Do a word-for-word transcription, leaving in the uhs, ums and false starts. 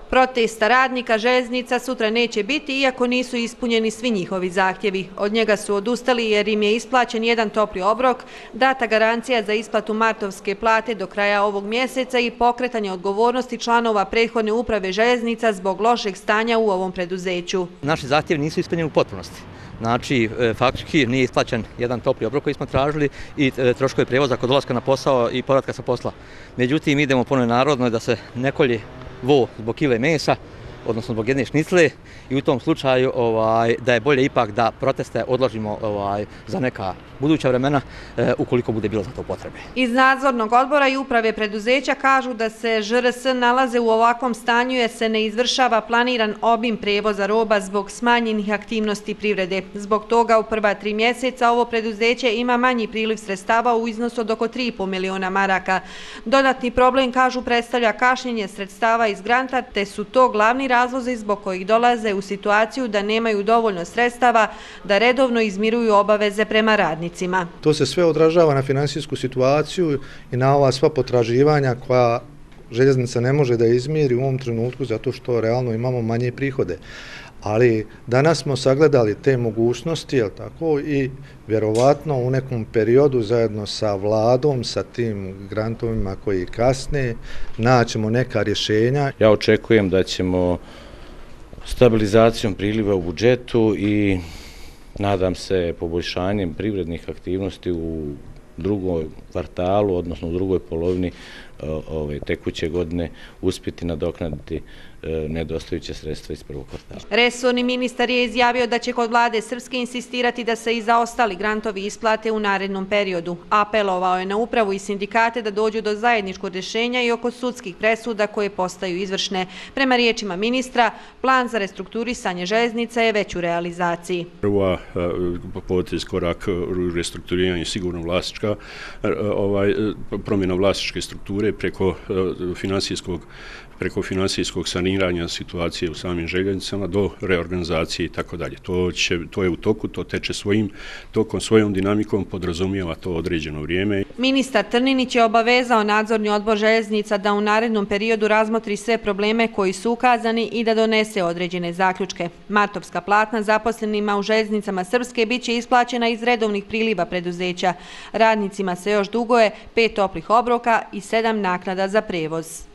Protesta radnika željeznica sutra neće biti, iako nisu ispunjeni svi njihovi zahtjevi. Od njega su odustali jer im je isplaćen jedan topli obrok, data garancija za isplatu martovske plate do kraja ovog mjeseca i pokretanje odgovornosti članova prethodne uprave željeznica zbog lošeg stanja u ovom preduzeću. Naši zahtjevi nisu ispunjeni u potpunosti. Znači, faktički nije isplaćen jedan topli obrok koji smo tražili i troškovi prijevoza kod dolaska na posao i povratka sa posla. Međutim, idemo po onoj narodnoj da se ne kolje vo zbog kile mesa, odnosno zbog jedne šnicle, i u tom slučaju ovaj, da je bolje ipak da proteste odložimo ovaj, za neka buduća vremena e, ukoliko bude bilo za to potrebe. Iz nadzornog odbora i uprave preduzeća kažu da se Ž R S nalaze u ovakvom stanju jer se ne izvršava planiran obim prijevoza roba zbog smanjenih aktivnosti privrede. Zbog toga u prva tri mjeseca ovo preduzeće ima manji priliv sredstava u iznosu od oko tri i pol miliona maraka. Dodatni problem, kažu, predstavlja kašnjenje sredstava iz granta, te su to glavni razlozi zbog kojih dolaze u situaciju da nemaju dovoljno sredstava da redovno izmiruju obaveze prema radnicima. To se sve odražava na finansijsku situaciju i na ova sva potraživanja koja željeznica ne može da izmiri u ovom trenutku zato što realno imamo manje prihode. Ali danas smo sagledali te mogućnosti, jel tako, i vjerovatno u nekom periodu zajedno sa vladom, sa tim grantovima koji kasne, naćemo neka rješenja. Ja očekujem da ćemo stabilizacijom priliva u budžetu i nadam se poboljšanjem privrednih aktivnosti u drugom kvartalu, odnosno u drugoj polovini ove tekuće godine uspjeti nadoknaditi nedostajuće sredstva iz prvog kvartala. Resorni ministar je izjavio da će kod vlade Srpske insistirati da se i zaostali grantovi isplate u narednom periodu. Apelovao je na upravu i sindikate da dođu do zajedničkog rješenja i oko sudskih presuda koje postaju izvršne. Prema riječima ministra, plan za restrukturisanje željeznica je već u realizaciji. Prva potez korak restrukturiranja je sigurno vlasnička, ovaj, promjena vlasničke strukture preko finansijskog preko finansijskog saniranja situacije u samim željeznicama do reorganizacije i tako dalje. To će, to je u toku, to teče svojim tokom, svojom dinamikom, podrazumijeva to određeno vrijeme. Ministar Trninić je obavezao nadzorni odbor željeznica da u narednom periodu razmotri sve probleme koji su ukazani i da donese određene zaključke. Martovska platna zaposlenima u željeznicama Srpske bit će isplaćena iz redovnih priliva preduzeća. Radnicima se još duguje pet toplih obroka i sedam naknada za prevoz.